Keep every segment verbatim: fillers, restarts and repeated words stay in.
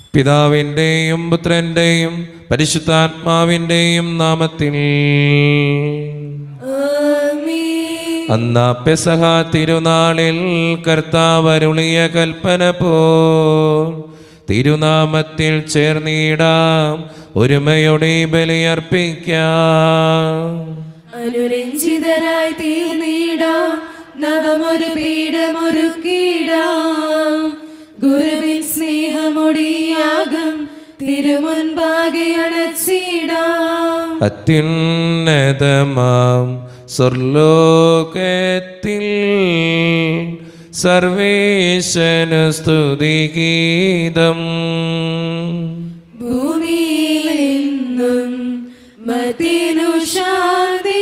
പിതാവിൻ്റെയും പുത്രൻ്റെയും പരിശുദ്ധാത്മാവിൻ്റെയും നാമത്തിൽ. അന്നാ പെസഹ തിരുനാളിൽ കർത്താവ് അരുളിയ കൽപ്പന പോൽ തിരുനാമത്തിൽ ചേർന്നിടാം, ഒരുമയോടെ ബലിയർപ്പിക്കാം. അനുരഞ്ജിതരായി തീർന്നിടാം, നവമൊരു പീഠമൊരുക്കിടാം. ഗുരുവിൻ സ്നേഹമൊടിയാകം തിരുമുൻപാകെ അണച്ചിടാം. അത്യുന്നതമാം സ്വർലോകത്തിൽ സർവേശനു സ്തുതിഗീതം. ഭൂമിയിലെന്നും മർത്യനു ശാന്തി,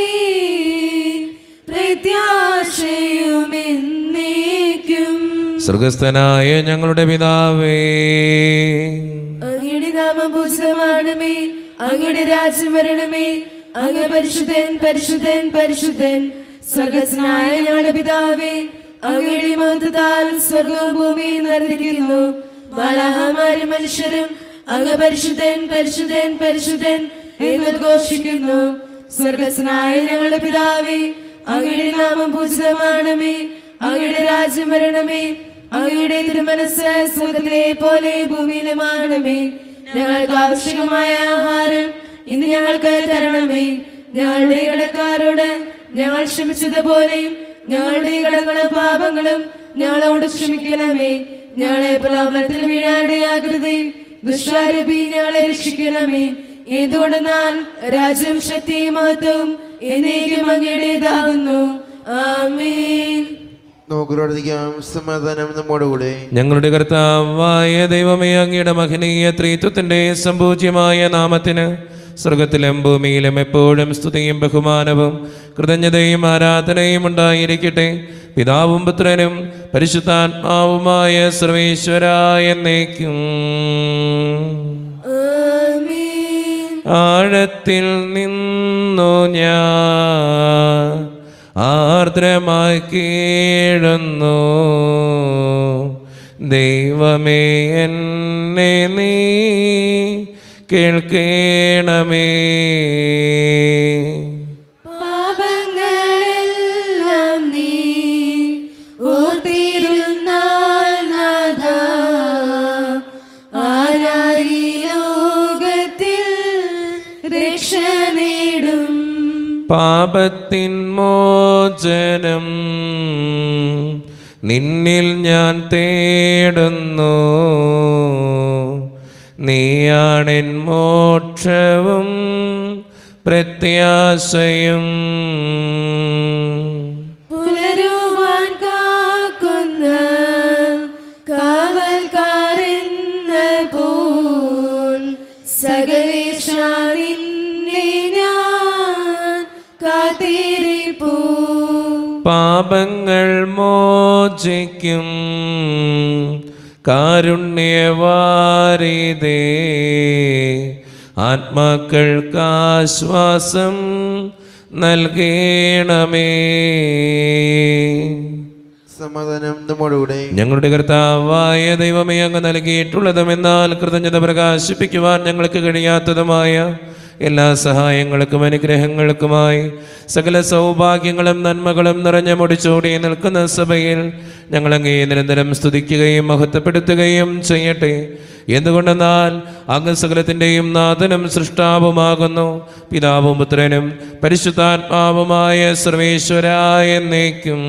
പ്രത്യാശയുമെന്നേക്കും. സ്വർഗസ്ഥനായ ഞങ്ങളുടെ പിതാവേ, അങ്ങയുടെ നാമം പൂജിതമാണമേ, അങ്ങയുടെ രാജ്യം വരണമേ. അങ്ങ് പരിശുദ്ധൻ പരിശുദ്ധൻ പരിശുദ്ധൻ. സ്വർഗസ്ഥനായ ഞങ്ങളുടെ പിതാവേ, അങ്ങയുടെ മഹത്വത്താൽ സ്വർഗവും ഭൂമിയും നിറഞ്ഞിരിക്കുന്നു. മാലാഖമാരും മനുഷ്യരും അങ്ങ് പരിശുദ്ധൻ പരിശുദ്ധൻ പരിശുദ്ധൻ എന്ന് ഘോഷിക്കുന്നു. സ്വർഗസ്ഥനായ ഞങ്ങളുടെ പിതാവേ, അങ്ങയുടെ നാമം പൂജിതമാണമേ, അങ്ങയുടെ രാജ്യം വരണമേ. അങ്ങയുടെ തിരുമനസ്സ് സ്വർഗത്തിലെ പോലെ ഭൂമിയിലുമാണമേ. ഞങ്ങൾക്ക് ആവശ്യമായ ആഹാരം ഇന്ന് ഞങ്ങൾക്ക് തരണമേ. ഞങ്ങളുടെ കടക്കാരോട് ഞങ്ങൾ ക്ഷമിച്ചതുപോലെയും ഞങ്ങളുടെ കടങ്ങളും പാപങ്ങളും ഞങ്ങളോട് ക്ഷമിക്കണമേ. ഞങ്ങളെ പ്രലോഭനത്തിൽ വീഴാതെയാകരുതേ, ദുഷ്ടാരൂപി ഞങ്ങളെ രക്ഷിക്കണമേ. എന്തുകൊണ്ടെന്നാൽ രാജ്യം ശക്തിയും മഹത്വവും എന്നേക്കും അങ്ങയുടേതാകുന്നു. ആമേൻ. നോക്കുകൊണ്ടിരിക്കാം. സമാധാനം നമ്മോടുകൂടെ. ഞങ്ങളുടെ കർത്താവായ ദൈവമേ, അങ്ങയുടെ മഹനീയ ത്രിത്വത്തിന്റെ സംപൂജ്യമായ നാമത്തിന് സ്വർഗത്തിലും ഭൂമിയിലും എപ്പോഴും സ്തുതിയും ബഹുമാനവും കൃതജ്ഞതയും ആരാധനയും ഉണ്ടായിരിക്കട്ടെ. പിതാവും പുത്രനും പരിശുദ്ധാത്മാവുമായ സർവേശ്വരായ എന്നേക്കും. ആഴത്തിൽ നിന്നു ഞാൻ ആർദ്രമായി കീഴുന്നു, ദൈവമേ എന്നെ നീ കേൾക്കേണമേ. പാപങ്ങളെല്ലാം നീ ഓർത്തിരുന്നാൽ നാഥാ, ആരായി ലോകത്തിൽ രക്ഷ നേടും. പാപത്തിൻ മോചനം നിന്നിൽ ഞാൻ തേടുന്നു, നീയാണെൻ മോക്ഷവും പ്രത്യാശയും. പുലരുവാൻ കാക്കുന്ന കാവൽക്കാരെന്ന പോൽ സകലേശാ നിന്നെ ഞാൻ കാത്തിരിപ്പൂ. പാപങ്ങൾ മോചിക്കും കാരുണ്യവാരിതേ, ആത്മാക്കൾക്കാശ്വാസം നൽകണമേ. സമാധാനം നമ്മോടുകൂടെ. ഞങ്ങളുടെ കർത്താവായ ദൈവമേ, അങ്ങ് നൽകിയിട്ടുള്ളതും എന്നാൽ കൃതജ്ഞത പ്രകാശിപ്പിക്കുവാൻ ഞങ്ങൾക്ക് കഴിയാത്തതുമായ എല്ലാ സഹായങ്ങൾക്കും അനുഗ്രഹങ്ങൾക്കുമായി സകല സൗഭാഗ്യങ്ങളും നന്മകളും നിറഞ്ഞ മുടിച്ചോടി നിൽക്കുന്ന സഭയിൽ ഞങ്ങളങ്ങേ നിരന്തരം സ്തുതിക്കുകയും മഹത്വപ്പെടുത്തുകയും ചെയ്യട്ടെ. എന്തുകൊണ്ടെന്നാൽ അങ്ങ് സകലത്തിൻ്റെയും നാഥനും സൃഷ്ടാവുമാകുന്നു. പിതാവും പുത്രനും പരിശുദ്ധാത്മാവുമായ സർവേശ്വരായ എന്നേക്കും.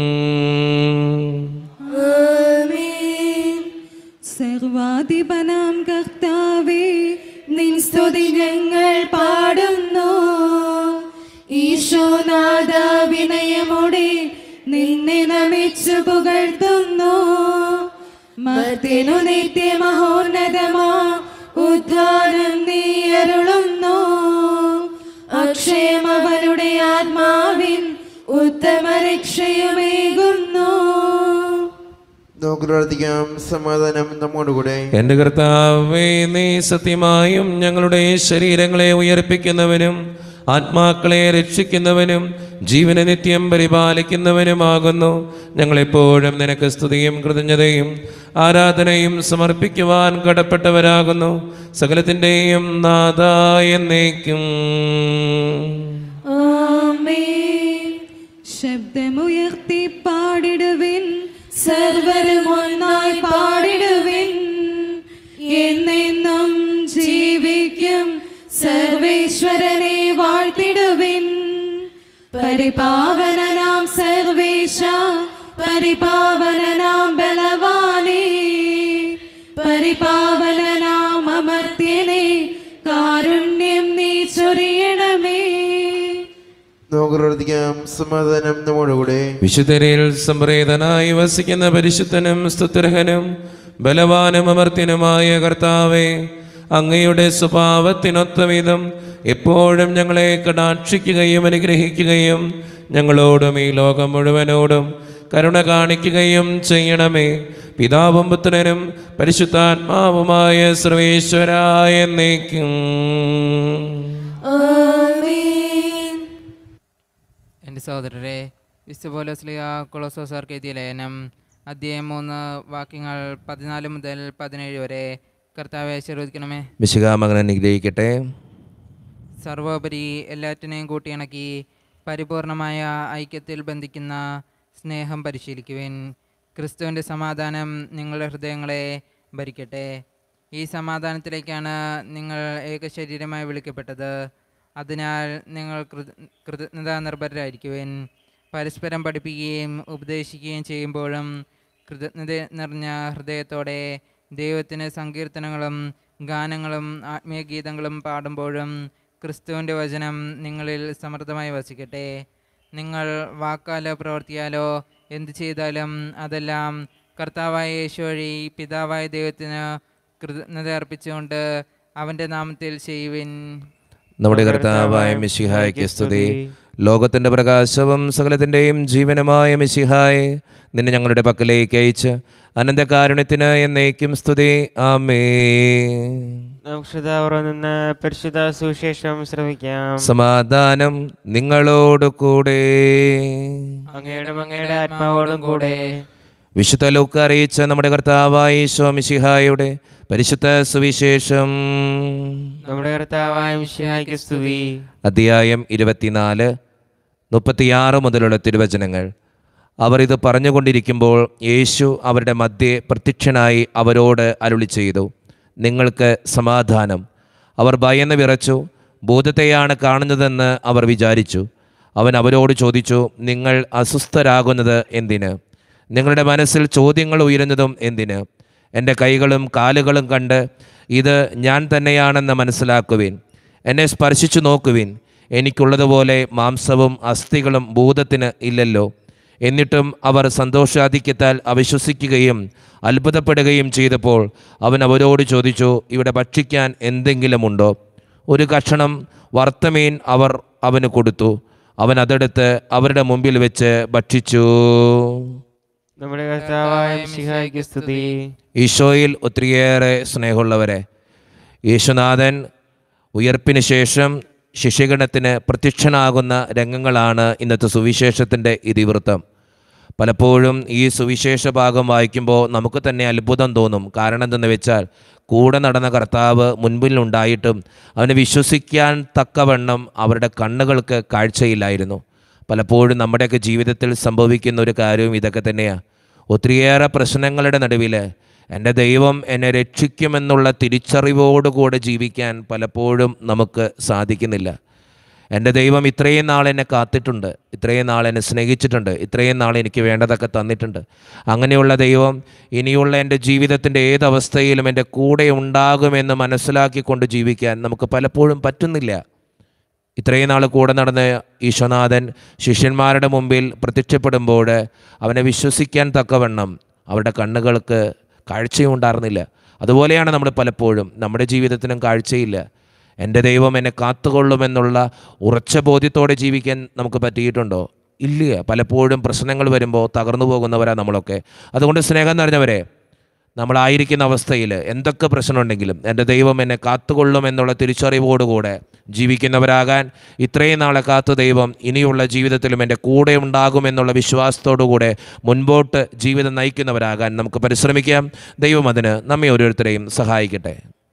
സർവാധിപനാം കർത്താവേ, നിൻ സ്തുതി ഞങ്ങൾ പാടുന്നു. ഈശോനാഥ, വിനയമോടെ നിന്നെ നമിച്ചു പുകഴ്ത്തുന്നു. മർത്യനു നിത്യമഹോന്നതമാ ഉദ്ധാനം നീ അരുളുന്നു. അക്ഷയമവനുടെ ആത്മാവിൻ ഉത്തമ രക്ഷയുമേകുന്നു. നോക്കുകൊണ്ടിരിക്കാം. സമാധാനം നമ്മോടുകൂടെ. എൻ്റെ കർത്താവേ, നീ സത്യമായും ഞങ്ങളുടെ ശരീരങ്ങളെ ഉയർപ്പിക്കുന്നവനും ആത്മാക്കളെ രക്ഷിക്കുന്നവനും ജീവനെ നിത്യം പരിപാലിക്കുന്നവനുമാകുന്നു. ഞങ്ങളെപ്പോഴും നിനക്ക് സ്തുതിയും കൃതജ്ഞതയും ആരാധനയും സമർപ്പിക്കുവാൻ കടപ്പെട്ടവരാകുന്നു. സകലത്തിൻ്റെയും നാഥായ എന്നേക്കും. ആമേൻ. ശബ്ദമുയർത്തി പാടിടുവിൻ, സർവരും ഒന്നായി പാടിടുവിൻ. എന്നെന്നും ജീവിക്കും സർവേശ്വരനെ വാഴ്ത്തിടുവിൻ. പരിപാവനനാം സർവേശ, പരിപാവനനാം ബലവാനേ, പരിപാവനനാം അമർത്യനേ, കാരുണ്യം നീ ചൊരിയണമേ. നമുക്ക് പ്രാർത്ഥിക്കാം. സമാധാനം നമ്മോടുകൂടെ. വിശുദ്ധരിൽ സംപ്രേതനായി വസിക്കുന്ന പരിശുദ്ധനും സ്തുത്യർഹനും ബലവാനും അമർത്യനുമായ കർത്താവേ, അങ്ങയുടെ സ്വഭാവത്തിനൊത്ത വിധം എപ്പോഴും ഞങ്ങളെ കടാക്ഷിക്കുകയും അനുഗ്രഹിക്കുകയും ഞങ്ങളോടും ഈ ലോകം മുഴുവനോടും കരുണ കാണിക്കുകയും ചെയ്യണമേ. പിതാവും പുത്രനും പരിശുദ്ധാത്മാവുമായ സർവേശ്വരായ എന്നേക്കും. ആമേൻ. എൻ്റെ സഹോദരരെ, വിശുദ്ധ പൗലോസ്ലീഹ കൊളോസ്സാർക്ക് എഴുതിയ ലേഖനം അധ്യായം മൂന്ന് വാക്യങ്ങൾ പതിനാല് മുതൽ പതിനേഴ് വരെ കർത്താവെ ആശീർവദിക്കണമേ. മിശിഹാ മകനെ അനുഗ്രഹിക്കട്ടെ. സർവോപരി എല്ലാറ്റിനെയും കൂട്ടിയിണക്കി പരിപൂർണമായ ഐക്യത്തിൽ ബന്ധിക്കുന്ന സ്നേഹം പരിശീലിക്കുവിൻ. ക്രിസ്തുവിൻ്റെ സമാധാനം നിങ്ങളുടെ ഹൃദയങ്ങളെ ഭരിക്കട്ടെ. ഈ സമാധാനത്തിലേക്കാണ് നിങ്ങൾ ഏകശരീരമായി വിളിക്കപ്പെട്ടത്. അതിനാൽ നിങ്ങൾ കൃത കൃതജ്ഞതാ നിർഭരരായിരിക്കുവിൻ. പരസ്പരം പഠിപ്പിക്കുകയും ഉപദേശിക്കുകയും ചെയ്യുമ്പോഴും കൃതജ്ഞത നിറഞ്ഞ ഹൃദയത്തോടെ ദൈവത്തിന് സങ്കീർത്തനങ്ങളും ഗാനങ്ങളും ആത്മീയ ഗീതങ്ങളും പാടുമ്പോഴും ക്രിസ്തുവിൻ്റെ വചനം നിങ്ങളിൽ സമൃദ്ധമായി വസിക്കട്ടെ. നിങ്ങൾ വാക്കാലോ പ്രവർത്തിയാലോ എന്തു ചെയ്താലും അതെല്ലാം കർത്താവായ യേശു വഴി പിതാവായ ദൈവത്തിന് കൃതജ്ഞത അർപ്പിച്ചുകൊണ്ട് അവൻ്റെ നാമത്തിൽ ചെയ്യുവിൻ. നമ്മുടെ കർത്താവായ മിശിഹായ്ക്ക് സ്തുതി. ലോകത്തിൻ്റെ പ്രകാശവും സകലത്തിൻ്റെയും ജീവനുമായ മിശിഹായെ, നിന്നെ ഞങ്ങളുടെ പക്കലേക്ക് അയച്ച് അനന്തകാരുണ്യത്തിന് എന്നേക്കും സ്തുതി. ആമേൻ. നിന്ന് പരിശുദ്ധ സുവിശേഷം ശ്രമിക്കാം. സമാധാനം നിങ്ങളോട് കൂടെ. അങ്ങയുടെ അങ്ങയുടെ ആത്മാവോടും കൂടെ. വിശുദ്ധ ലൂക്കാ അറിയിച്ച നമ്മുടെ കർത്താവായ ഈശോ മിശിഹായുടെ പരിശുദ്ധ സുവിശേഷം. നമ്മുടെ കർത്താവായ മിശിഹായ്ക്ക് സ്തുതി. അധ്യായം ഇരുപത്തിനാല് മുപ്പത്തിയാറ് മുതലുള്ള തിരുവചനങ്ങൾ. അവർ ഇത് പറഞ്ഞുകൊണ്ടിരിക്കുമ്പോൾ യേശു അവരുടെ മധ്യേ പ്രത്യക്ഷനായി അവരോട് അരുളി ചെയ്തു, നിങ്ങൾക്ക് സമാധാനം. അവർ ഭയന്ന് വിറച്ചു, ഭൂതത്തെയാണ് കാണുന്നതെന്ന് അവർ വിചാരിച്ചു. അവൻ അവരോട് ചോദിച്ചു, നിങ്ങൾ അസ്വസ്ഥരാകുന്നത് എന്തിന്? നിങ്ങളുടെ മനസ്സിൽ ചോദ്യങ്ങൾ ഉയരുന്നതും എന്തിന്? എൻ്റെ കൈകളും കാലുകളും കണ്ട് ഇത് ഞാൻ തന്നെയാണെന്ന് മനസ്സിലാക്കുവിൻ. എന്നെ സ്പർശിച്ചു നോക്കുവിൻ. എനിക്കുള്ളതുപോലെ മാംസവും അസ്ഥികളും ഭൂതത്തിന് ഇല്ലല്ലോ. എന്നിട്ടും അവർ സന്തോഷാധിക്യത്താൽ അവിശ്വസിക്കുകയും അത്ഭുതപ്പെടുകയും ചെയ്തപ്പോൾ അവൻ അവരോട് ചോദിച്ചു, ഇവിടെ ഭക്ഷിക്കാൻ എന്തെങ്കിലുമുണ്ടോ? ഒരു കഷണം വറുത്തമീൻ അവർ അവന് കൊടുത്തു. അവൻ അതെടുത്ത് അവരുടെ മുമ്പിൽ വെച്ച് ഭക്ഷിച്ചു. നമ്മുടെ കർത്താവായ മിശിഹായ്ക്ക് സ്തുതി. ഈശോയിൽ ഒത്തിരിയേറെ സ്നേഹമുള്ളവരെ, യേശുനാഥൻ ഉയർപ്പിന് ശേഷം ശിഷ്യഗണത്തിന് പ്രത്യക്ഷനാകുന്ന രംഗങ്ങളാണ് ഇന്നത്തെ സുവിശേഷത്തിൻ്റെ ഇതിവൃത്തം. പലപ്പോഴും ഈ സുവിശേഷ ഭാഗം വായിക്കുമ്പോൾ നമുക്ക് തന്നെ അത്ഭുതം തോന്നും. കാരണം എന്തെന്ന് വെച്ചാൽ, കൂടെ നടന്ന കർത്താവ് മുൻപിലുണ്ടായിട്ടും അവനെ വിശ്വസിക്കാൻ തക്കവണ്ണം അവരുടെ കണ്ണുകൾക്ക് കാഴ്ചയില്ലായിരുന്നു. പലപ്പോഴും നമ്മുടെയൊക്കെ ജീവിതത്തിൽ സംഭവിക്കുന്ന ഒരു കാര്യവും ഇതൊക്കെ തന്നെയാണ്. ഒത്തിരിയേറെ പ്രശ്നങ്ങളുടെ നടുവിൽ എൻ്റെ ദൈവം എന്നെ രക്ഷിക്കുമെന്നുള്ള തിരിച്ചറിവോടുകൂടെ ജീവിക്കാൻ പലപ്പോഴും നമുക്ക് സാധിക്കുന്നില്ല. എൻ്റെ ദൈവം ഇത്രയും നാൾ എന്നെ കാത്തിട്ടുണ്ട്, ഇത്രയും നാൾ എന്നെ സ്നേഹിച്ചിട്ടുണ്ട്, ഇത്രയും നാൾ എനിക്ക് വേണ്ടതൊക്കെ തന്നിട്ടുണ്ട്. അങ്ങനെയുള്ള ദൈവം ഇനിയുള്ള എൻ്റെ ജീവിതത്തിൻ്റെ ഏതവസ്ഥയിലും എൻ്റെ കൂടെ ഉണ്ടാകുമെന്ന് മനസ്സിലാക്കിക്കൊണ്ട് ജീവിക്കാൻ നമുക്ക് പലപ്പോഴും പറ്റുന്നില്ല. ഇത്രയും നാൾ കൂടെ നടന്ന് ഈശോനാഥൻ ശിഷ്യന്മാരുടെ മുമ്പിൽ പ്രത്യക്ഷപ്പെടുമ്പോൾ അവനെ വിശ്വസിക്കാൻ തക്കവണ്ണം അവരുടെ കണ്ണുകൾക്ക് കാഴ്ചയും ഉണ്ടായിരുന്നില്ല. അതുപോലെയാണ് നമ്മൾ പലപ്പോഴും നമ്മുടെ ജീവിതത്തിനും കാഴ്ചയില്ല. എൻ്റെ ദൈവം എന്നെ കാത്തുകൊള്ളുമെന്നുള്ള ഉറച്ച ബോധ്യത്തോടെ ജീവിക്കാൻ നമുക്ക് പറ്റിയിട്ടുണ്ടോ? ഇല്ല. പലപ്പോഴും പ്രശ്നങ്ങൾ വരുമ്പോൾ തകർന്നു പോകുന്നവരാണ് നമ്മളൊക്കെ. അതുകൊണ്ട് സ്നേഹം നിറഞ്ഞവരെ, നമ്മളായിരിക്കുന്ന അവസ്ഥയിൽ എന്തൊക്കെ പ്രശ്നമുണ്ടെങ്കിലും എൻ്റെ ദൈവം എന്നെ കാത്തുകൊള്ളും എന്നുള്ള തിരിച്ചറിവോടുകൂടെ ജീവിക്കുന്നവരാകാൻ ഇത്രയും നാളെ കാത്തു ദൈവം ഇനിയുള്ള ജീവിതത്തിലും എൻ്റെ കൂടെ ഉണ്ടാകുമെന്നുള്ള വിശ്വാസത്തോടുകൂടെ മുൻപോട്ട് ജീവിതം നയിക്കുന്നവരാകാൻ നമുക്ക് പരിശ്രമിക്കാം. ദൈവം അതിന് നമ്മെ ഓരോരുത്തരെയും സഹായിക്കട്ടെ.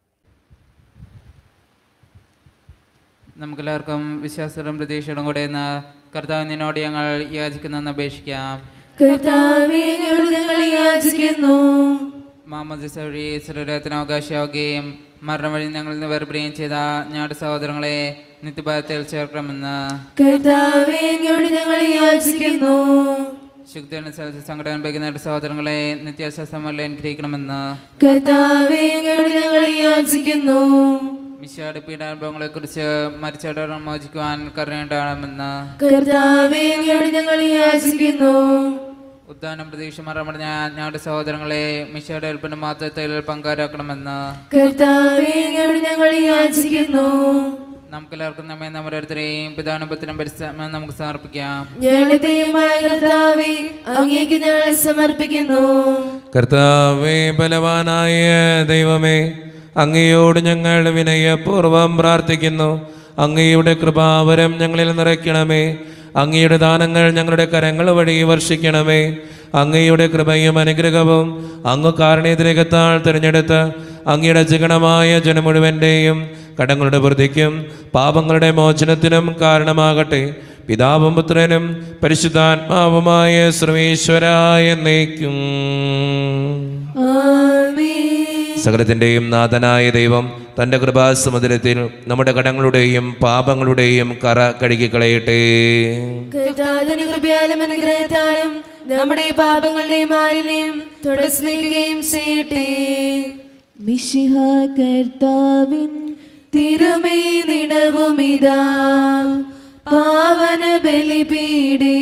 നമുക്കെല്ലാവർക്കും വിശ്വാസവും പ്രതീക്ഷയോടും കൂടെ എന്ന് കർത്താവ് നിന്നോട് ഞങ്ങൾ യാചിക്കുന്നെന്ന് അപേക്ഷിക്കാം. കർത്താവേ, ഞങ്ങൾ യാചിക്കുന്നു. മാമോദിസ വഴി ശരീരത്തിന് അവകാശമാവുകയും മരണം വഴി ഞങ്ങളിൽ നിന്ന് വേർപിടുകയും ചെയ്ത ഞങ്ങളുടെ സഹോദരങ്ങളെ നിത്യഭാഗത്തിൽ ചേർക്കണമെന്ന് കർത്താവേ, ഞങ്ങൾ യാചിക്കുന്നു. ശുദ്ധനുസരിച്ച് സങ്കടം അനുഭവിക്കുന്ന സഹോദരങ്ങളെ നിത്യാശ്വാസമല്ല അനുഗ്രഹിക്കണമെന്ന് കർത്താവേ, ഞങ്ങൾ യാചിക്കുന്നു. മിശിഹായുടെ പീഡാനുഭവങ്ങളെ കുറിച്ച് മരിച്ചവരെ മോചിക്കുവാൻ കരുണയുണ്ടാകണമെന്ന് കർത്താവേ, ഞങ്ങൾ യാചിക്കുന്നു. ഉദ്ധാനം പ്രതീക്ഷ മറമടഞ്ഞ ഞങ്ങളുടെ സഹോദരങ്ങളെ മിശിഹായുടെ ഉൽപ്പന്ന മാത്രത്തിൽ പങ്കാരാക്കണമെന്ന് കർത്താവേ, ഞങ്ങൾ യാചിക്കുന്നു. നമുക്കെല്ലാവർക്കും നമ്മെ നമ്മുടെ അടുത്തരെയും പിതാനുഭവത്തിനും പരിശ്രമം നമുക്ക് സമർപ്പിക്കാം. ഞങ്ങളുടെ ദൈവമായ കർത്താവേ, അങ്ങേക്ക് ഞങ്ങൾ സമർപ്പിക്കുന്നു. കർത്താവേ, ബലവാനായ ദൈവമേ, അങ്ങയോട് ഞങ്ങൾ വിനയപൂർവ്വം പ്രാർത്ഥിക്കുന്നു. അങ്ങയുടെ കൃപാവരം ഞങ്ങളിൽ നിറയ്ക്കണമേ. അങ്ങയുടെ ദാനങ്ങൾ ഞങ്ങളുടെ കരങ്ങൾ വഴി വർഷിക്കണമേ. അങ്ങയുടെ കൃപയും അനുഗ്രഹവും അങ്ങ് കാരുണ്യതിരകത്താൽ തിരഞ്ഞെടുത്ത് അങ്ങയുടെ ജിഗണമായ ജനം മുഴുവൻ്റെയും കടങ്ങളുടെ വൃദ്ധിക്കും പാപങ്ങളുടെ മോചനത്തിനും കാരണമാകട്ടെ. പിതാവും പുത്രനും പരിശുദ്ധാത്മാവുമായ സർവേശ്വരായ എന്നേക്കും. സകലത്തിൻ്റെയും നാഥനായ ദൈവം തൻ്റെ കൃപാസമുദ്രത്തിൽ നമ്മുടെ കടങ്ങളുടെയും പാപങ്ങളുടെയും കറ കഴുകിക്കളയട്ടെ. കൃപയാലും അനുഗ്രഹത്താലും നമ്മുടെ പാപങ്ങളുടെ മാലിന്യം തുടസ്നേഹിക്കുകയും ചെയ്യട്ടെ. മിശിഹ കർത്താവിൻ തിരുമേ നിടവുമിതാ പാവന ബലിപീഠേ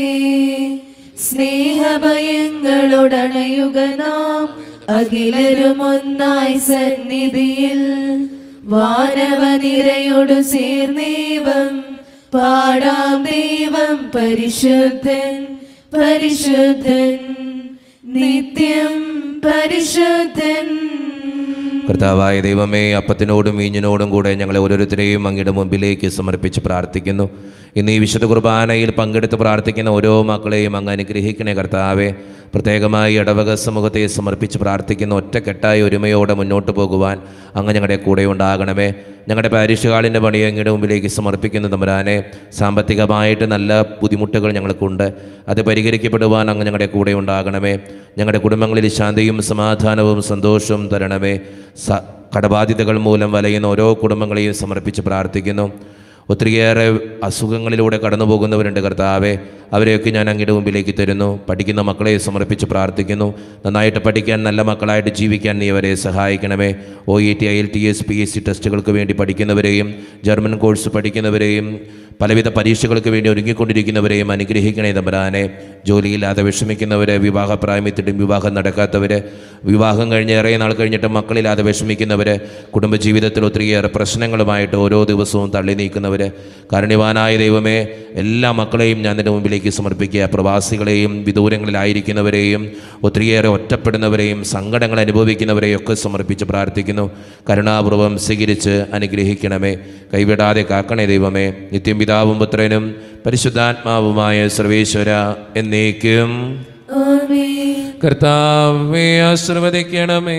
സ്നേഹഭയങ്ങളോടണയുക നാം അഖിലരും ഒന്നായി സന്നിധിയിൽ വാനവനിരയോടു ചേർന്നേവം പാടാം ദൈവം പരിശുദ്ധൻ പരിശുദ്ധൻ നിത്യം പരിശുദ്ധൻ. കർത്താവായ ദൈവമേ, അപ്പത്തിനോടും വീഞ്ഞിനോടും കൂടെ ഞങ്ങളെ ഓരോരുത്തരെയും അങ്ങയുടെ മുമ്പിലേക്ക് സമർപ്പിച്ച് പ്രാർത്ഥിക്കുന്നു. ഇന്ന് ഈ വിശുദ്ധ കുർബാനയിൽ പങ്കെടുത്ത് പ്രാർത്ഥിക്കുന്ന ഓരോ മക്കളെയും അങ്ങ് അനുഗ്രഹിക്കണേ കർത്താവേ. പ്രത്യേകമായി ഇടവക സമൂഹത്തെ സമർപ്പിച്ച് പ്രാർത്ഥിക്കുന്ന ഒറ്റക്കെട്ടായ ഒരുമയോടെ മുന്നോട്ട് പോകുവാൻ അങ്ങ് ഞങ്ങളുടെ കൂടെ ഉണ്ടാകണമേ. ഞങ്ങളുടെ പാരിഷ് ഹാളിൻ്റെ പണി അങ്ങയുടെ മുമ്പിലേക്ക് സമർപ്പിക്കുന്ന തമ്പുരാനെ, സാമ്പത്തികമായിട്ട് നല്ല ബുദ്ധിമുട്ടുകൾ ഞങ്ങൾക്കുണ്ട്. അത് പരിഹരിക്കപ്പെടുവാൻ അങ്ങ് ഞങ്ങളുടെ കൂടെ ഉണ്ടാകണമേ. ഞങ്ങളുടെ കുടുംബങ്ങളിൽ ശാന്തിയും സമാധാനവും സന്തോഷവും തരണമേ. സ കടബാധ്യതകൾ മൂലം വലയുന്ന ഓരോ കുടുംബങ്ങളെയും സമർപ്പിച്ച് പ്രാർത്ഥിക്കുന്നു. ഒത്തിരിയേറെ അസുഖങ്ങളിലൂടെ കടന്നു പോകുന്നവരുണ്ട് കർത്താവെ, അവരെയൊക്കെ ഞാൻ അങ്ങയുടെ മുമ്പിലേക്ക് തരുന്നു. പഠിക്കുന്ന മക്കളെ സമർപ്പിച്ച് പ്രാർത്ഥിക്കുന്നു. നന്നായിട്ട് പഠിക്കാൻ, നല്ല മക്കളായിട്ട് ജീവിക്കാൻ നീ അവരെ സഹായിക്കണമേ. O E T, I L T S, P S C ടെസ്റ്റുകൾക്ക് വേണ്ടി പഠിക്കുന്നവരെയും ജർമ്മൻ കോഴ്സ് പഠിക്കുന്നവരെയും പലവിധ പരീക്ഷകൾക്ക് വേണ്ടി ഒരുങ്ങിക്കൊണ്ടിരിക്കുന്നവരെയും അനുഗ്രഹിക്കണേ തമ്പുരാനെ. ജോലിയില്ലാതെ വിഷമിക്കുന്നവരെ, വിവാഹപ്രായമെത്തിയിട്ടും വിവാഹം നടക്കാത്തവർ, വിവാഹം കഴിഞ്ഞ് ഏറെ നാൾ കഴിഞ്ഞിട്ട് മക്കളില്ലാതെ വിഷമിക്കുന്നവർ, കുടുംബജീവിതത്തിൽ ഒത്തിരിയേറെ പ്രശ്നങ്ങളുമായിട്ട് ഓരോ ദിവസവും തള്ളി നീക്കുന്നവർ, കാരുണ്യവാനായ ദൈവമേ, എല്ലാ മക്കളെയും ഞാൻ നിൻ്റെ മുമ്പിലേക്ക് സമർപ്പിക്കുക. പ്രവാസികളെയും വിദൂരങ്ങളിലായിരിക്കുന്നവരെയും ഒത്തിരിയേറെ ഒറ്റപ്പെടുന്നവരെയും സങ്കടങ്ങൾ അനുഭവിക്കുന്നവരെയും ഒക്കെ സമർപ്പിച്ച് പ്രാർത്ഥിക്കുന്നു. കരുണാപൂർവം സ്വീകരിച്ച് അനുഗ്രഹിക്കണമേ. കൈവിടാതെ കാക്കണേ ദൈവമേ. നിത്യം പിതാവും പുത്രനും പരിശുദ്ധാത്മാവുമായ സർവേശ്വര എന്നേക്കും. കർത്താവേ, ആശീർവദിക്കണമേ.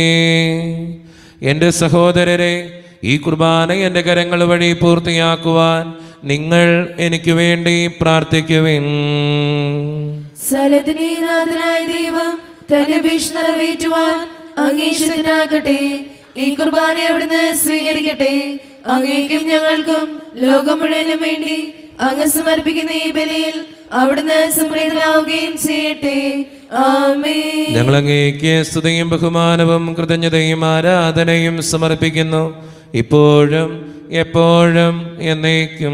എൻ്റെ സഹോദരരെ, ഈ കുർബാന എൻ്റെ കരങ്ങൾ വഴി പൂർത്തിയാക്കുവാൻ നിങ്ങൾ എനിക്ക് വേണ്ടി പ്രാർത്ഥിക്കുവിൻ. സകലത്തിനാഥനായ ദൈവം തന്റെ ഭീഷണി നിറവേറ്റുവാൻ അങ്ങേശത്തിനാകട്ടെ. ഈ കുർബാന അവിടുന്ന് സ്വീകരിക്കട്ടെ. അങ്ങേക്കും ഞങ്ങൾക്കും ലോകം മുഴുവനും വേണ്ടി അങ്ങ് സമർപ്പിക്കുന്ന ഈ ബലിയിൽ അവിടുന്ന് സംപ്രീതനാവുകയും ചെയ്യട്ടെ. ആമേൻ. ഞങ്ങൾ അങ്ങേക്ക് സ്തുതിയും ബഹുമാനവും കൃതജ്ഞതയും ആരാധനയും സമർപ്പിക്കുന്നു, ഇപ്പോഴും എപ്പോഴും എന്നേക്കും.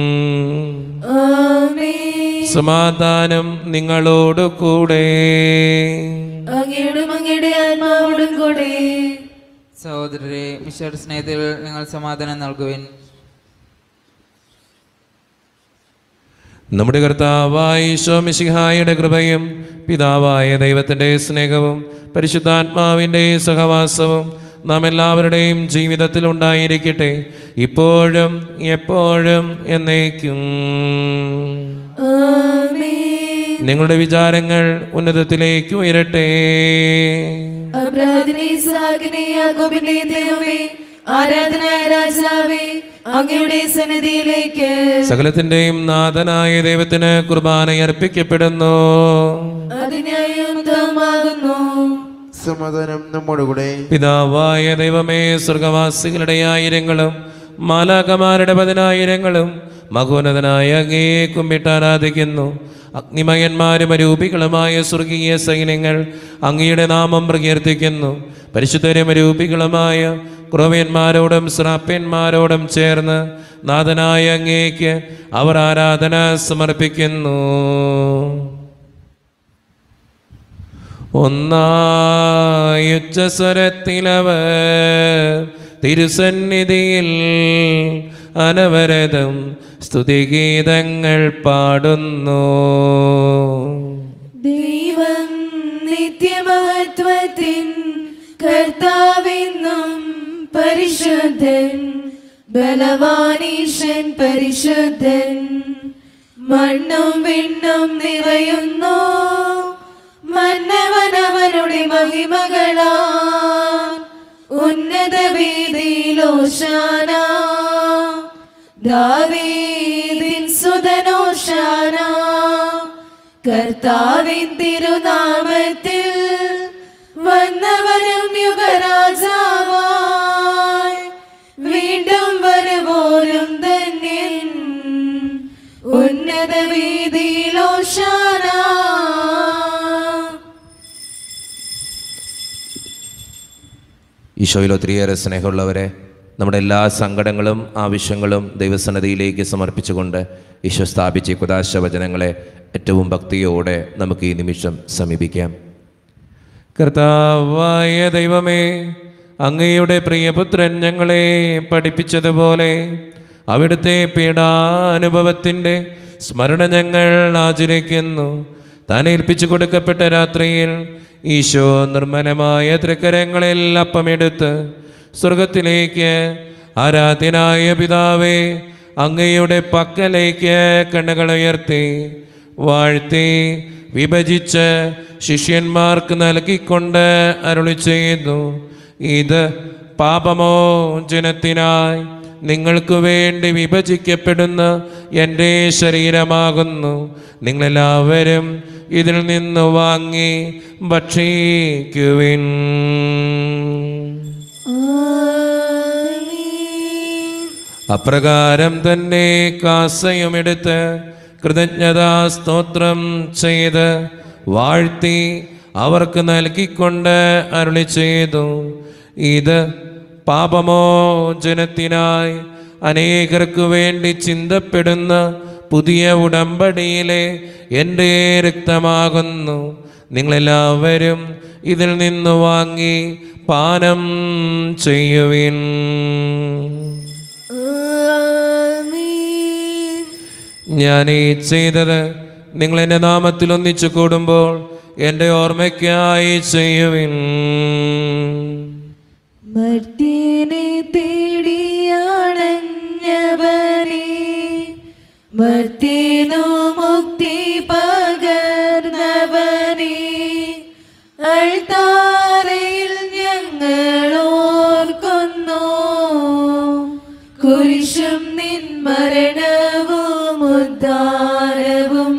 ആമേൻ. സമാധാനം നിങ്ങളോട് കൂടെ. അങ്ങയോടും അങ്ങയുടെ ആത്മാവോടും കൂടെ. സഹോദരരെ, മിശിഹായുടെ സ്നേഹത്തിൽ നിങ്ങൾ സമാധാനം നൽകുവിൻ. നമ്മുടെ കർത്താവായ ഈശോ മിശിഹായുടെ കൃപയും പിതാവായ ദൈവത്തിൻ്റെ സ്നേഹവും പരിശുദ്ധാത്മാവിൻ്റെ സഹവാസവും നാം എല്ലാവരുടെയും ജീവിതത്തിൽ ഉണ്ടായിരിക്കട്ടെ, ഇപ്പോഴും എപ്പോഴും എന്നേക്കും. നിങ്ങളുടെ വിചാരങ്ങൾ ഉന്നതത്തിലേക്ക് ഉയരട്ടെ. ആരാധനായ രാജാവേ, അങ്ങയുടെ സന്നിധിയിലേക്ക് സകലത്തിന്റെയും നാഥനായ ദൈവത്തിന് കുർബാന അർപ്പിക്കപ്പെടുന്നു. അതിനായുക്തമാകുന്നു. സമാധാനം നമ്മോട് കൂടെ. പിതാവായ ദൈവമേ, സ്വർഗവാസികളുടെ ആയിരങ്ങളും മാലാകമാരുടെ പതിനായിരങ്ങളും മഹോന്നതനായ അങ്ങയെ കുമ്പിട്ട് ആരാധിക്കുന്നു. അഗ്നിമയന്മാരും അരൂപികളുമായ സ്വർഗീയ സൈന്യങ്ങൾ അങ്ങയുടെ നാമം പ്രകീർത്തിക്കുന്നു. പരിശുദ്ധരും അരൂപികളുമായ ക്രോവ്യന്മാരോടും ശ്രാപ്യന്മാരോടും ചേർന്ന് നാഥനായ അങ്ങേക്ക് അവർ ആരാധന സമർപ്പിക്കുന്നു. ഒന്നായുച്ചസ്വരത്തിലവർ തിരുസന്നിധിയിൽ അനവരതം സ്തുതിഗീതങ്ങൾ പാടുന്നു. ദൈവം നിത്യമഹത്വത്തിൻ കർത്താവെന്നും പരിശുദ്ധൻ, ബലവാനീശൻ പരിശുദ്ധൻ. മണ്ണും വിണ്ണും നിറയുന്നു മന്നവനവനുടെ മഹിമകളാ. ഉന്നത വേദിയിലോശാന, ദാവീദിൻ സുതനോശാന. കർത്താവിൻ തിരുനാമത്തിൽ വന്നവനും യുഗരാജാവായി, വീണ്ടും വരുവോരും ധന്യൻ. ഉന്നത വേദിയിലോശാന. ഈശോയിൽ ഒത്തിരിയേറെ സ്നേഹമുള്ളവരെ, നമ്മുടെ എല്ലാ സങ്കടങ്ങളും ആവശ്യങ്ങളും ദൈവസന്നിധിയിലേക്ക് സമർപ്പിച്ചുകൊണ്ട് ഈശോ സ്ഥാപിച്ച കുദാശ വചനങ്ങളെ ഏറ്റവും ഭക്തിയോടെ നമുക്ക് ഈ നിമിഷം സമീപിക്കാം. കർത്താവായ ദൈവമേ, അങ്ങയുടെ പ്രിയപുത്രൻ ഞങ്ങളെ പഠിപ്പിച്ചതുപോലെ അവിടുത്തെ പീഡാനുഭവത്തിൻ്റെ സ്മരണ ഞങ്ങൾ ആചരിക്കുന്നു. താൻ ഏൽപ്പിച്ചു കൊടുക്കപ്പെട്ട രാത്രിയിൽ ഈശോ നിർമ്മലമായ തൃക്കരങ്ങളിൽ അപ്പമെടുത്ത് സ്വർഗത്തിലേക്ക് ആരാധ്യനായ പിതാവേ അങ്ങയുടെ പക്കലേക്ക് കണ്ണുകൾ ഉയർത്തി വാഴ്ത്തി വിഭജിച്ച് ശിഷ്യന്മാർക്ക് നൽകിക്കൊണ്ട് അരുളി ചെയ്യുന്നു. ഇത് പാപമോചനത്തിനായി നിങ്ങൾക്ക് വേണ്ടി വിഭജിക്കപ്പെടുന്ന എൻ്റെ ശരീരമാകുന്നു. നിങ്ങളെല്ലാവരും ഇതിൽ നിന്ന് വാങ്ങി ഭക്ഷിക്കുവിൻ. അപ്രകാരം തന്നെ കാസയുമെടുത്ത് കൃതജ്ഞതാ സ്തോത്രം ചെയ്ത് വാഴ്ത്തി അവർക്ക് നൽകിക്കൊണ്ട് അരുളി ചെയ്തു. ഇത് പാപമോചനത്തിനായി അനേകർക്ക് വേണ്ടി ചിന്തപ്പെടുന്ന പുതിയ ഉടമ്പടിയിലെ എൻ്റെ രക്തമാകുന്നു. നിങ്ങളെല്ലാവരും ഇതിൽ നിന്ന് വാങ്ങി പാനം ചെയ്യുവിൻ. ഞാൻ ഈ ചെയ്തത് നിങ്ങൾ എൻ്റെ നാമത്തിൽ ഒന്നിച്ചു കൂടുമ്പോൾ എൻ്റെ ഓർമ്മയ്ക്കായി ചെയ്യുവിൻ. മർത്യനെ തേടിയാണഞ്ഞവനെ, മർത്യനു മുക്തി പകർന്നവനെ, അൾത്താരയിൽ ഞങ്ങൾ ഓർക്കുന്നു. കുരിശും നിൻ മരണവും ഉദ്ധാരവും.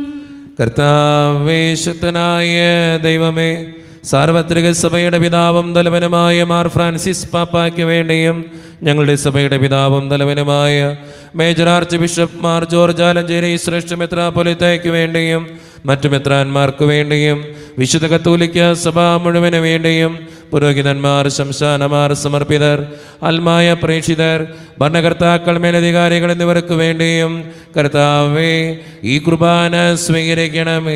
കർത്താവേശുദ്ധനായ ദൈവമേ, സാർവത്രിക സഭയുടെ പിതാവും തലവനുമായ മാർ ഫ്രാൻസിസ് പാപ്പായ്ക്ക് വേണ്ടിയും ഞങ്ങളുടെ സഭയുടെ പിതാവും തലവനുമായ major archbishop Mar George Alencherry ശ്രേഷ്ഠ മെത്രാപ്പൊലീത്തയ്ക്ക് വേണ്ടിയും മറ്റു മെത്രാന്മാർക്ക് വേണ്ടിയും വിശുദ്ധ കത്തോലിക്ക സഭ മുഴുവന് വേണ്ടിയും പുരോഹിതന്മാർ, ശംശാനമാർ, സമർപ്പിതർ, അൽമായ പ്രേക്ഷിതർ, ഭരണകർത്താക്കൾ, മേലധികാരികൾ എന്നിവർക്ക് വേണ്ടിയും കർത്താവേ ഈ കുർബാന സ്വീകരിക്കണമേ.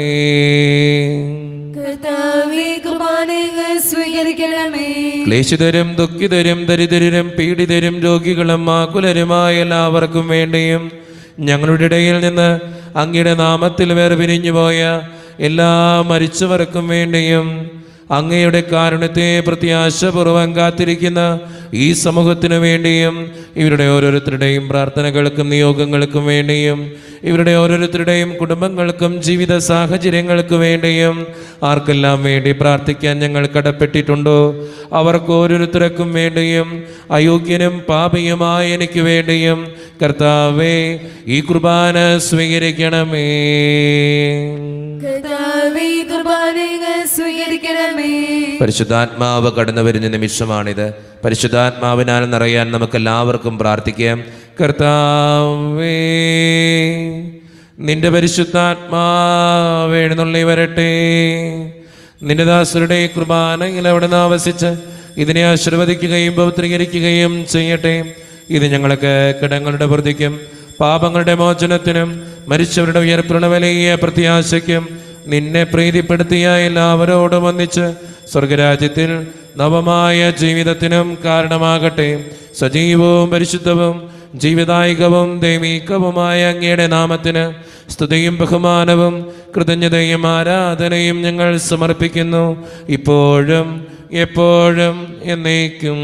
ക്ലേശിതരും ദുഃഖിതരും ദരിദ്രരും പീഡിതരും രോഗികളും ആകുലരുമായ എല്ലാവർക്കും വേണ്ടിയും ഞങ്ങളുടെ ഇടയിൽ നിന്ന് അങ്ങയുടെ നാമത്തിൽ വേർപിരിഞ്ഞു പോയ എല്ലാ മരിച്ചവർക്കും വേണ്ടിയും അങ്ങയുടെ കാരുണ്യത്തെ പ്രത്യാശപൂർവ്വം കാത്തിരിക്കുന്ന ഈ സമൂഹത്തിനു വേണ്ടിയും ഇവരുടെ ഓരോരുത്തരുടെയും പ്രാർത്ഥനകൾക്കും നിയോഗങ്ങൾക്കും വേണ്ടിയും ഇവരുടെ ഓരോരുത്തരുടെയും കുടുംബങ്ങൾക്കും ജീവിത സാഹചര്യങ്ങൾക്ക് വേണ്ടിയും ആർക്കെല്ലാം വേണ്ടി പ്രാർത്ഥിക്കാൻ ഞങ്ങൾ കടപ്പെട്ടിട്ടുണ്ടോ അവർക്ക് ഓരോരുത്തർക്കും വേണ്ടിയും അയോഗ്യനും പാപിയുമായ എനിക്ക് വേണ്ടിയും കർത്താവേ ഈ കുർബാന സ്വീകരിക്കണമേ. പരിശുദ്ധാത്മാവ് കടന്നു വരുന്ന നിമിഷമാണിത്. പരിശുദ്ധാത്മാവിനാൽ നിറയാൻ നമുക്കെല്ലാവർക്കും പ്രാർത്ഥിക്കാം. കർത്താവേ നിന്റെ പരിശുദ്ധാത്മാവ് എഴുന്നള്ളി വരട്ടെ. നിന്റെ ദാസരുടെ കുർബാനയിൽ അവിടെ നിന്ന് ആവസിച്ച് ഇതിനെ ആശീർവദിക്കുകയും പവിത്രീകരിക്കുകയും ചെയ്യട്ടെ. ഇത് ഞങ്ങൾക്ക് കിടങ്ങളുടെ വൃദ്ധിക്കും പാപങ്ങളുടെ മോചനത്തിനും മരിച്ചവരുടെ ഉയർപ്പിനുള്ള വലിയ പ്രത്യാശയ്ക്കും നിന്നെ പ്രീതിപ്പെടുത്തിയ എല്ലാവരോടും ഒന്നിച്ച് സ്വർഗരാജ്യത്തിൽ നവമായ ജീവിതത്തിനും കാരണമാകട്ടെ. സജീവവും പരിശുദ്ധവും ജീവിതായികവും ദൈവികവുമായ അങ്ങയുടെ നാമത്തിന് സ്തുതിയും ബഹുമാനവും കൃതജ്ഞതയും ആരാധനയും ഞങ്ങൾ സമർപ്പിക്കുന്നു, ഇപ്പോഴും എപ്പോഴും എന്നേക്കും.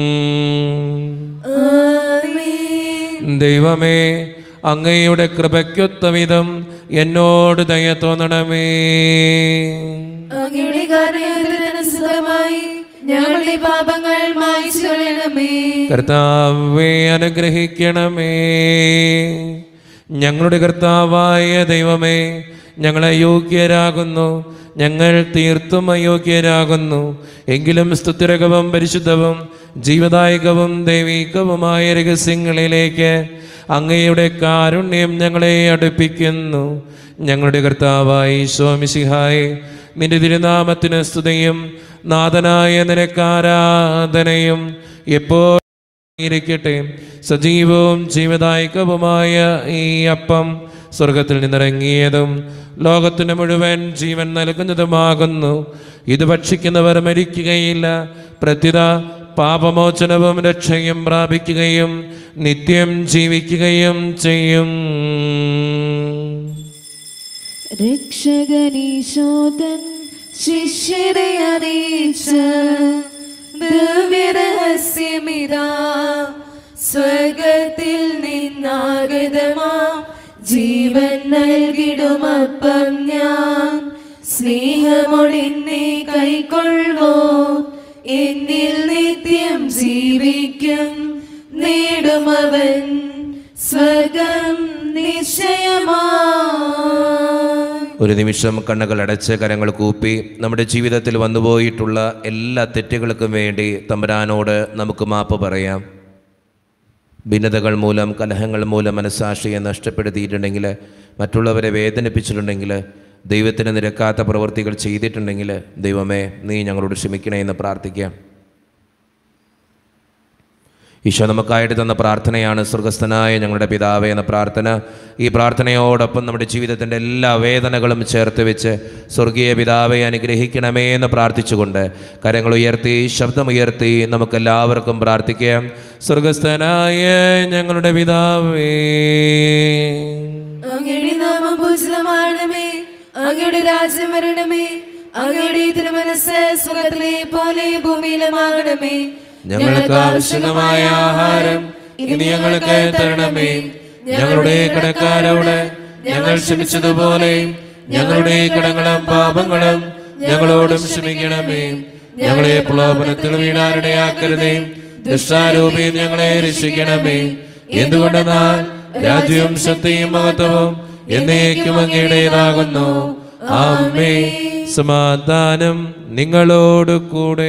ദൈവമേ, അങ്ങയുടെ കൃപയ്ക്കൊത്ത വിധം എന്നോട് ദയ തോന്നണമേ. അങ്ങയുടെ കാരുണ്യത്തിനനുസൃതമായി ഞങ്ങളുടെ പാപങ്ങൾ മായ്ച്ചു കളയണമേ. കർത്താവേ അനുഗ്രഹിക്കണമേ. ഞങ്ങളുടെ കർത്താവായ ദൈവമേ, ഞങ്ങൾ അയോഗ്യരാകുന്നു, ഞങ്ങൾ തീർത്തും അയോഗ്യരാകുന്നു. എങ്കിലും സ്തുതിരകവും പരിശുദ്ധവും ജീവദായകവും ദൈവികവുമായ രഹസ്യങ്ങളിലേക്ക് അങ്ങയുടെ കാരുണ്യം ഞങ്ങളെ അടുപ്പിക്കുന്നു. ഞങ്ങളുടെ കർത്താവായ ഈശോ മിശിഹായേ, നിന്റെ തിരുനാമത്തിന് സ്തുതിയും നാഥനായ നിനക്ക് ആരാധനയും എപ്പോഴും ഇരിക്കട്ടെ. സജീവവും ജീവദായകവുമായ ഈ അപ്പം സ്വർഗത്തിൽ നിന്നിറങ്ങിയതും ലോകത്തിന് മുഴുവൻ ജീവൻ നൽകുന്നതുമാകുന്നു. ഇത് ഭക്ഷിക്കുന്നവർ മരിക്കുകയില്ല, പ്രത്യുത പാപമോചനവും രക്ഷയും പ്രാപിക്കുകയും നിത്യം ജീവിക്കുകയും ചെയ്യും. രക്ഷകനീശോതൻ ശിഷ്യരെ അറിയിച്ച ദിവ്യരഹസ്യമിതാ, സ്വർഗത്തിൽ നിന്നാഗതമാ ജീവൻ നൽകിടുമപ്പം ഞാൻ. സ്നേഹമൊടിന്നെ കൈക്കൊള്ളുവോ, എന്നിൽ നിത്യം ജീവിക്കും. നേടുമവൻ സ്വർഗം നിശ്ചയമാ. ഒരു നിമിഷം കണ്ണുകൾ അടച്ച് കരങ്ങൾ കൂപ്പി നമ്മുടെ ജീവിതത്തിൽ വന്നുപോയിട്ടുള്ള എല്ലാ തെറ്റുകൾക്കും വേണ്ടി തമ്പുരാനോട് നമുക്ക് മാപ്പ് പറയാം. ഭിന്നതകൾ മൂലം, കലഹങ്ങൾ മൂലം മനസ്സാക്ഷിയെ നഷ്ടപ്പെടുത്തിയിട്ടുണ്ടെങ്കിൽ, മറ്റുള്ളവരെ വേദനിപ്പിച്ചിട്ടുണ്ടെങ്കിൽ, ദൈവത്തിന് നിരക്കാത്ത പ്രവൃത്തികൾ ചെയ്തിട്ടുണ്ടെങ്കിൽ, ദൈവമേ നീ ഞങ്ങളോട് ക്ഷമിക്കണേ എന്ന് പ്രാർത്ഥിക്കാം. ഈശോ നമുക്കായിട്ട് തന്ന പ്രാർത്ഥനയാണ് സ്വർഗസ്ഥനായ ഞങ്ങളുടെ പിതാവേ എന്ന പ്രാർത്ഥന. ഈ പ്രാർത്ഥനയോടൊപ്പം നമ്മുടെ ജീവിതത്തിൻ്റെ എല്ലാ വേദനകളും ചേർത്ത് വെച്ച് സ്വർഗീയ പിതാവെ അനുഗ്രഹിക്കണമേ എന്ന് പ്രാർത്ഥിച്ചുകൊണ്ട് കരങ്ങൾ ഉയർത്തി ശബ്ദമുയർത്തി നമുക്കെല്ലാവർക്കും പ്രാർത്ഥിക്കാം. സ്വർഗസ്ഥനായ ഞങ്ങളുടെ പിതാവേ, അങ്ങയുടെ നാമം പൂജിതമാകണമേ, അങ്ങയുടെ രാജ്യം വരണമേ, അങ്ങയുടെ തിരുമനസ്സ് സ്വർഗ്ഗത്തിലെ പോലെ ഭൂമിയിലുമാകണമേ. ഞങ്ങൾക്ക് ആവശ്യമായ ആഹാരം ഇനി ഞങ്ങൾക്ക് തരണമേ. ഞങ്ങളുടെ കടക്കാരോട് ഞങ്ങൾ ക്ഷമിച്ചതുപോലെ ഞങ്ങളുടെ കടങ്ങളും പാപങ്ങളും ഞങ്ങളോടും ക്ഷമിക്കണമേ. ഞങ്ങളെ പ്രലോഭനത്തിൽ വീഴാനിടയാക്കരുതേ, ദുഷ്ടാരൂപി ഞങ്ങളെ രക്ഷിക്കണമേ. എന്തുകൊണ്ടെന്നാൽ രാജ്യവും ശക്തിയും മഹത്വവും എന്നേക്കും അങ്ങയുടേതാകുന്നു. ആമേൻ. സമാധാനം നിങ്ങളോട് കൂടെ.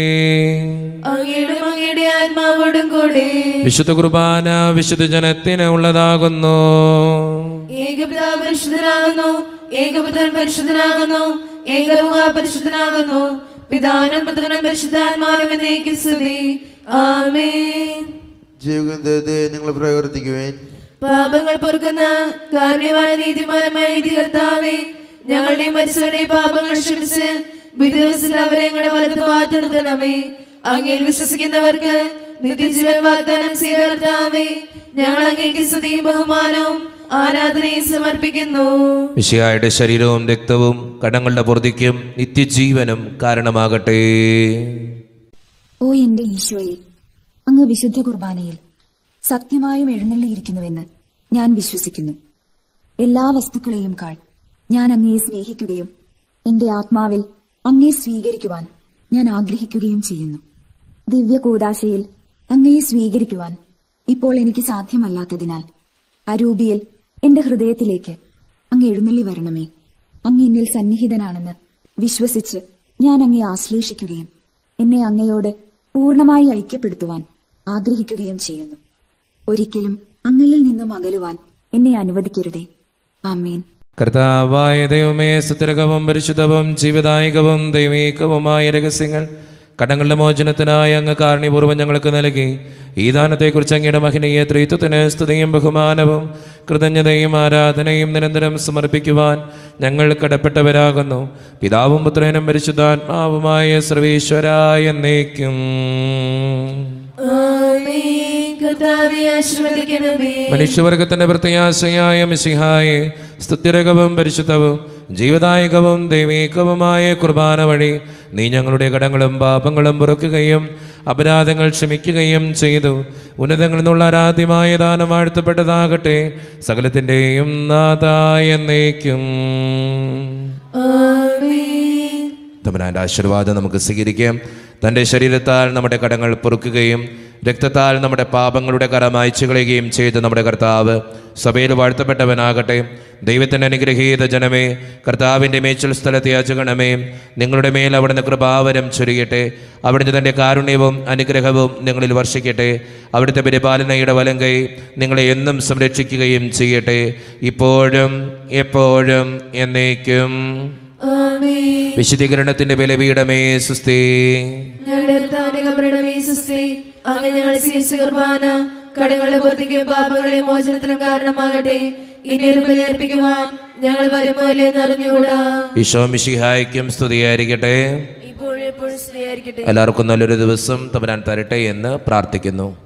അങ്ങയുടെ ആത്മാവോടും കൂടെ. വിശുദ്ധ കുർബാന വിശുദ്ധ ജനത്തിന് ഉള്ളതാകുന്നു. ഏകപിതാവ് പരിശുദ്ധനാകുന്നു, ഏകപുത്രൻ പരിശുദ്ധനാകുന്നു, ഏകരൂഹ പരിശുദ്ധനാകുന്നു. പിതാവിനും പുത്രനും പരിശുദ്ധാത്മാവിനും എന്നേക്കും സ്തുതി. ആമേൻ. ജീവിതത്തെ നിങ്ങൾ പ്രവർത്തിക്കുവേൻ. പാപങ്ങൾ പൊറുക്കുന്ന കാരുണ്യവാന നീതിമാനമായ കർത്താവേ, ഞങ്ങളുടെ മരിച്ചവരുടെ പാപങ്ങൾ ക്ഷമിച്ച് വിധിവസിൽ അവരെ ഞങ്ങളുടെ വലത്ത് മാറ്റി നിർത്തണമേ. അങ്ങയിൽ വിശ്വസിക്കുന്നവർക്ക് നിത്യജീവൻ വാഗ്ദാനം ചെയ്ത കർത്താവേ, ഞങ്ങൾ അങ്ങേക്ക് സ്തുതിയും ബഹുമാനവും ആരാധനയും സമർപ്പിക്കുന്നു. മിശിഹായുടെ ശരീരവും രക്തവും കടങ്ങളുടെ പൊറുതിക്കും നിത്യജീവനും കാരണമാകട്ടെ. ഓ എന്റെ ഈശോയെ, അങ്ങ് വിശുദ്ധ കുർബാനയിൽ സത്യമായും എഴുന്നള്ളിയിരിക്കുന്നുവെന്ന് ഞാൻ വിശ്വസിക്കുന്നു. എല്ലാ വസ്തുക്കളെയും കാൾ ഞാൻ അങ്ങയെ സ്നേഹിക്കുകയും എന്റെ ആത്മാവിൽ അങ്ങയെ സ്വീകരിക്കുവാൻ ഞാൻ ആഗ്രഹിക്കുകയും ചെയ്യുന്നു. ദിവ്യ കൂദാശയിൽ അങ്ങയെ സ്വീകരിക്കുവാൻ ഇപ്പോൾ എനിക്ക് സാധ്യമല്ലാത്തതിനാൽ അരൂപിയിൽ എന്റെ ഹൃദയത്തിലേക്ക് അങ്ങ് എഴുന്നള്ളി വരണമേ. അങ്ങ് എന്നിൽ സന്നിഹിതനാണെന്ന് വിശ്വസിച്ച് ഞാൻ അങ്ങയെ ആശ്ലേഷിക്കുകയും എന്നെ അങ്ങയോട് പൂർണ്ണമായി ഐക്യപ്പെടുത്തുവാൻ ആഗ്രഹിക്കുകയും ചെയ്യുന്നു. ഒരിക്കലും അങ്ങയിൽ നിന്നും അകലുവാൻ എന്നെ അനുവദിക്കരുതേ. ആമേൻ. കർത്താവായ ദൈവമേ, സുസ്ഥിരകവും പരിശുദ്ധവും ജീവദായകവും ദൈവീകവുമായ രഹസ്യങ്ങൾ കടങ്ങളുടെ മോചനത്തിനായി അങ്ങ് കാരുണ്യപൂർവ്വം ഞങ്ങൾക്ക് നൽകി. ഈ ദാനത്തെക്കുറിച്ച് അങ്ങയുടെ മഹനീയ ത്രിത്വത്തിന് സ്തുതിയും ബഹുമാനവും കൃതജ്ഞതയും ആരാധനയും നിരന്തരം സമർപ്പിക്കുവാൻ ഞങ്ങൾ കടപ്പെട്ടവരാകുന്നു. പിതാവും പുത്രനും പരിശുദ്ധാത്മാവുമായ സർവീശ്വരായ എന്നേക്കും. മനുഷ്യവർഗത്തിന്റെ പ്രത്യാശയായ മിശിഹായെ, സ്തുത്യരകവും പരിശുദ്ധവും ജീവദായകവും ദൈവീകവുമായ കുർബാന വഴി നീ ഞങ്ങളുടെ കടങ്ങളും പാപങ്ങളും പൊറുക്കുകയും അപരാധങ്ങൾ ക്ഷമിക്കുകയും ചെയ്തു. ഉന്നതങ്ങളിൽ നിന്നുള്ള ആരാധ്യമായ ദാനം വാഴ്ത്തപ്പെട്ടതാകട്ടെ. സകലത്തിൻ്റെയും നാഥായ എന്നേക്കും. തമ്പുരാന്റെ ആശീർവാദം നമുക്ക് സ്വീകരിക്കാം. തൻ്റെ ശരീരത്താൽ നമ്മുടെ കടങ്ങൾ പൊറുക്കുകയും രക്തത്താൽ നമ്മുടെ പാപങ്ങളുടെ കര മായ്ച്ചു കളയുകയും ചെയ്ത് നമ്മുടെ കർത്താവ് സഭയിൽ വാഴ്ത്തപ്പെട്ടവനാകട്ടെ. ദൈവത്തിൻ്റെ അനുഗ്രഹീത ജനമേ, കർത്താവിൻ്റെ മേച്ചിൽ സ്ഥലത്തെ യാചകണമേ, നിങ്ങളുടെ മേൽ അവിടുന്ന് കൃപാവരം ചൊരിയട്ടെ. അവിടുന്ന് തൻ്റെ കാരുണ്യവും അനുഗ്രഹവും നിങ്ങളിൽ വർഷിക്കട്ടെ. അവിടുത്തെ പരിപാലനയുടെ വലങ്കൈ നിങ്ങളെ എന്നും സംരക്ഷിക്കുകയും ചെയ്യട്ടെ, ഇപ്പോഴും എപ്പോഴും എന്നേക്കും. വിശുദ്ധീകരണത്തിന്റെ ബലിപീഠമേ സുസ്തി. കടങ്ങളുടെ പൂർത്തിക്കും പാപങ്ങളെയും മോചനത്തിനും കാരണമാകട്ടെ. ഇനി ഒരു ബലിയർപ്പിക്കുവാൻ ഞങ്ങൾ വരുമോ എന്ന് അറിഞ്ഞുകൂടാ. ഈശോ മിശിഹായ്ക്കും സ്തുതിയായിരിക്കട്ടെ. ഇപ്പോഴും എപ്പോഴും സ്തുതിയായിരിക്കട്ടെ. എല്ലാവർക്കും നല്ലൊരു ദിവസം തമ്പുരാൻ തരട്ടെ എന്ന് പ്രാർത്ഥിക്കുന്നു.